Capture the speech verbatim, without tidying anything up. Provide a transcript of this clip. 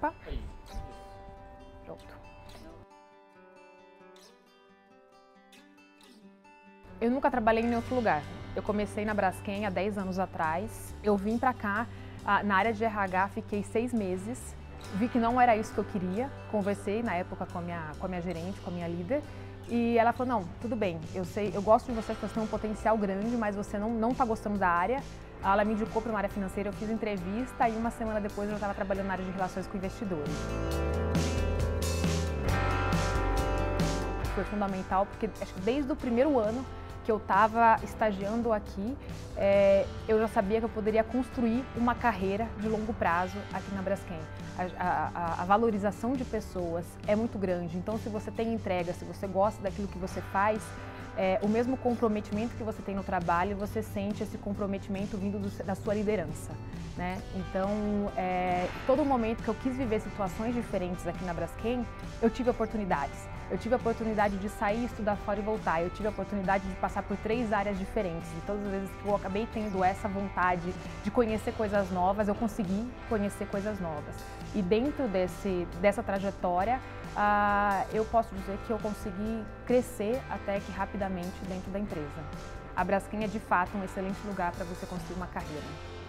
Opa. Pronto. Eu nunca trabalhei em outro lugar. Eu comecei na Braskem há dez anos atrás. Eu vim para cá, na área de R H, fiquei seis meses. Vi que não era isso que eu queria. Conversei na época com a minha, com a minha gerente, com a minha líder. E ela falou, não, tudo bem, eu sei, eu gosto de você porque você tem um potencial grande, mas você não não está gostando da área. Ela me indicou para uma área financeira, eu fiz entrevista e uma semana depois eu estava trabalhando na área de relações com investidores. Foi fundamental porque acho que desde o primeiro ano que eu estava estagiando aqui, é, eu já sabia que eu poderia construir uma carreira de longo prazo aqui na Braskem. A, a, a valorização de pessoas é muito grande, então se você tem entrega, se você gosta daquilo que você faz, é, o mesmo comprometimento que você tem no trabalho, você sente esse comprometimento vindo do, da sua liderança, né? Então, é, todo momento que eu quis viver situações diferentes aqui na Braskem, eu tive oportunidades. Eu tive a oportunidade de sair, estudar fora e voltar. Eu tive a oportunidade de passar por três áreas diferentes. E todas as vezes que eu acabei tendo essa vontade de conhecer coisas novas, eu consegui conhecer coisas novas. E dentro desse, dessa trajetória, ah, eu posso dizer que eu consegui crescer até que rapidamente dentro da empresa. A Braskem é de fato um excelente lugar para você construir uma carreira.